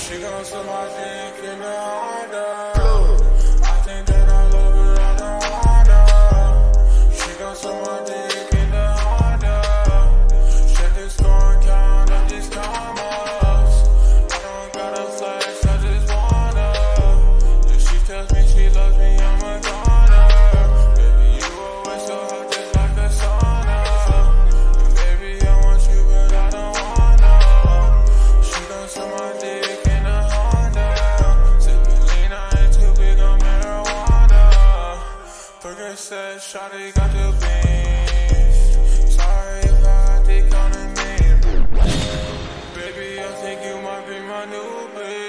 She gon' suck my dick in the Honda. I think that I love her, I don't wanna. She gon' suck my dick in the Honda. Check the score and count up these commas. I don't gotta flex, I just wanna. If she tells me she loves me, I'ma gonna. Baby, you always so hot just like a sauna. And baby, I want you, but I don't wanna. She gon' suck my dick in the Honda. Sippin' lean, I ain't too big on marijuana. Burger said, Shawty got the beans. Sorry if I think on the name. Baby, I think you might be my new bitch.